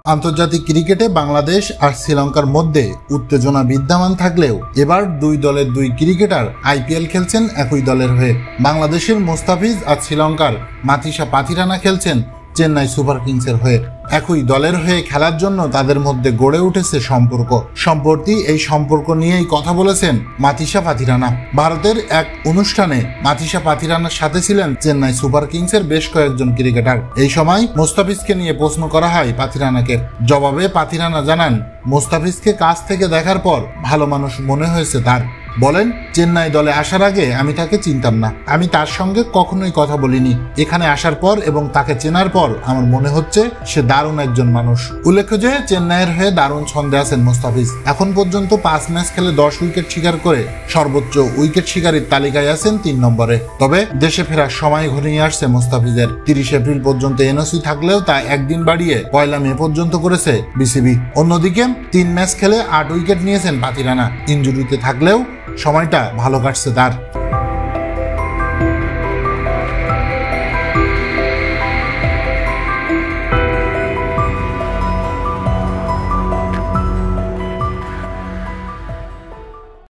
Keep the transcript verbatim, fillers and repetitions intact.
আন্তর্জাতিক ক্রিকেটে বাংলাদেশ আর শ্রীলঙ্কার মধ্যে উত্তেজনা বিদ্যমান থাকলেও এবার দুই দলের দুই ক্রিকেটার আইপিএল খেলছেন একই দলের হয়ে। বাংলাদেশের মোস্তাফিজ আর শ্রীলঙ্কার মাথিসা পাথিরানা খেলছেন চেন্নাই সুপার কিংসের হয়ে। একই দলের হয়ে খেলার জন্য তাদের মধ্যে গড়ে উঠেছে সম্পর্ক। সম্প্রতি এই সম্পর্ক নিয়েই কথা বলেছেন মাথিসা পাথিরানা। ভারতের এক অনুষ্ঠানে মাথিসা পাথিরানার সাথে ছিলেন চেন্নাই সুপার কিংসের বেশ কয়েকজন ক্রিকেটার। এই সময় মোস্তাফিজকে নিয়ে প্রশ্ন করা হয় পাথিরানাকে। জবাবে পাথিরানা জানান, মোস্তাফিজকে কাছ থেকে দেখার পর ভালো মানুষ মনে হয়েছে তার। বলেন, চেন্নাই দলে আসার আগে আমি তাকে চিনতাম না, আমি তার সঙ্গে কখনোই কথা বলিনি। এখানে আসার পর এবং তাকে চেনার পর আমার মনে হচ্ছে সে দারুণ একজন মানুষ। উল্লেখ্য যে চেন্নাইয়ের হয়ে দারুণ ছন্দে আছেন মোস্তাফিজ। এখন পর্যন্ত পাঁচ ম্যাচ খেলে দশ উইকেট শিকার করে সর্বোচ্চ উইকেট শিকারীর তালিকায় আছেন তিন নম্বরে। তবে দেশে ফেরার সময় ঘনিয়ে আসছে মোস্তাফিজের। তিরিশ এপ্রিল পর্যন্ত এনওসি থাকলেও তা একদিন বাড়িয়ে পয়লা মে পর্যন্ত করেছে বিসিবি। অন্যদিকে তিন ম্যাচ খেলে আট উইকেট নিয়েছেন পাথিরানা। ইনজুরিতে থাকলেও সময়টা ভালো কাটছে তার।